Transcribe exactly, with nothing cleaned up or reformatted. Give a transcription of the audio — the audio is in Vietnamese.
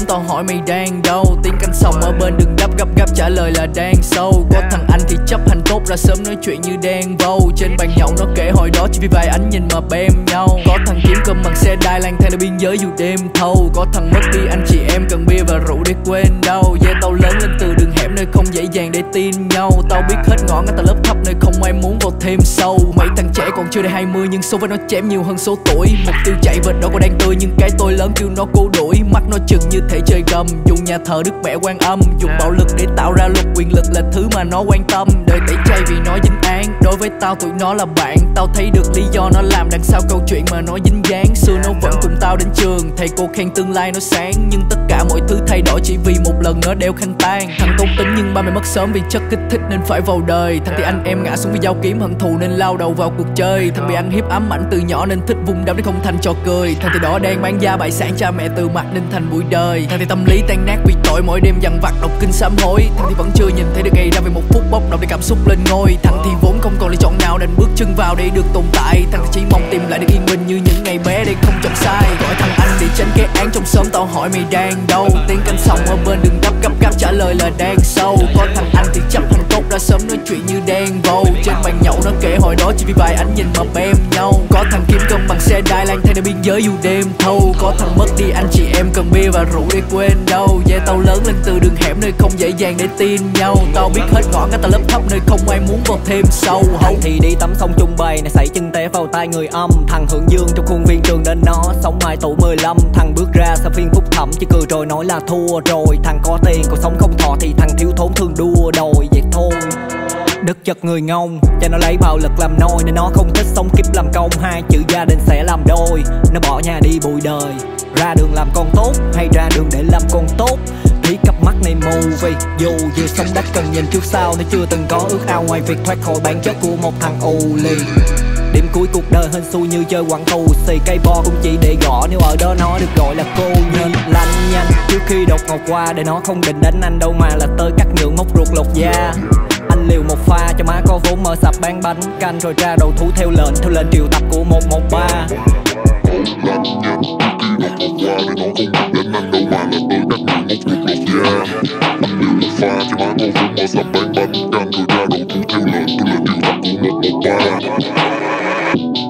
tao hỏi mày đang đâu. Tiếng canh sông ở bên đừng gấp gấp gấp trả lời là đang sâu. Có thằng anh thì chấp hành tốt ra sớm nói chuyện như đen vâu. Trên bàn nhậu nó kể hồi đó chỉ vì vài ánh nhìn mà bem nhau. Có thằng kiếm cơm bằng xe đai lang thang nơi biên giới dù đêm thâu. Có thằng mất đi anh chị em cần bia và rượu để quên đau. Yeah, tao lớn lên từ đường hẻm nơi không dễ dàng để tin nhau. Tao biết hết ngõ ngách tao lớp thấp nơi không ai muốn vào thêm sâu. Mấy thằng trẻ còn chưa đầy hai mươi nhưng số với nó chém nhiều hơn số tuổi. Mục tiêu chạy vệt đó có đang tươi nhưng cái tôi lớn kêu nó cố đuổi. Mắt nó chừng như thể chơi gầm, dùng nhà thờ đức mẹ quan âm. Dùng bạo lực để tạo ra luật, quyền lực là thứ mà nó quan tâm. Đời tẩy chay vì nó dính án, đối với tao tụi nó là bạn. Tao thấy được lý do nó làm đằng sau câu chuyện mà nó dính dáng. Xưa nó vẫn cùng tao đến trường, thầy cô khen tương lai nó sáng. Nhưng tất cả mọi thứ thay đổi chỉ vì một lần nó đeo khăn tang. Thằng tốt tính nhưng ba mẹ mất sớm vì chất kích thích nên phải vào đời. Thằng thì anh em ngã xuống vì dao kiếm hận thù nên lao đầu vào cuộc chơi. Thằng bị ăn hiếp ám ảnh từ nhỏ nên thích vung đấm để không thành trò cười. Thằng thì đó đang bán da bại sản cha mẹ từ mặt nên thành bụi đời. Thằng thì tâm lý tan nát vì tội mỗi đêm dằn vặt đọc kinh sám hối. Thằng thì vẫn chưa nhìn thấy được ngày ra về một phút bốc đồng để cảm xúc lên ngôi. Thằng thì vốn không còn lựa chọn nào nên bước chân vào để được tồn tại. Thằng thì chỉ mong tìm lại được yên bình như những ngày bé để không chọn sai. Gọi thằng anh để tránh cái án trong xóm tao hỏi mày đang đâu. Tiếng canh sông ở bên đừng gấp gấp gấp trả lời là đang sâu. Có thằng anh thì chấp hành tốt ra sớm nói chuyện như đen vâu. Trên bàn nhậu nó kể hồi đó chỉ vì vài ánh nhìn mà bem nhau. Có thằng kiếm cơm bằng xe đai lang thang nơi biên giới dù đêm thâu. Có thằng mất đi anh chị em cần bia và rượu để quên đâu. Yeah, tao lớn lên từ đường hẻm nơi không dễ dàng để tin nhau. Tao biết hết ngõ ngách tao lớp thấp nơi không ai muốn vào thêm sâu. Thằng thì đi tắm sông Trung Bày này xảy chân té vào tay người âm. Thằng hưởng dương trong khuôn viên trường nên nó sống mãi tuổi mười lăm. Thằng bước ra sau phiên phúc thẩm chỉ cười rồi nói là thua rồi. Thằng có tiền còn sống không thọ thì thằng thiếu thốn thương đua đòi vậy thôi. Đất chật người ngông cho nó lấy bạo lực làm nôi nên nó không thích sống kiếp làm công. Hai chữ gia đình sẽ làm đôi, nó bỏ nhà đi bụi đời. Ra đường làm con tốt hay ra đường để làm con tốt thì cặp mắt này mù vì dù vừa sống đất cần nhìn trước sau. Nó chưa từng có ước ao ngoài việc thoát khỏi bản chất của một thằng ù lì. Điểm cuối cuộc đời hên xui như chơi quặng tù xì. Cây bo cũng chỉ để gõ nếu ở đó nó được gọi là cô nhi. Lanh nhanh trước khi đột ngột qua để nó không định đánh anh đâu mà là tới cắt nhượng móc ruột lột da. Anh liều một pha cho má có vốn mở sạp bán bánh canh rồi ra đầu thú theo lệnh theo lệnh triệu tập của một một ba. Hãy subscribe cho kênh Ghiền Mì Gõ để không bỏ lỡ những video hấp dẫn.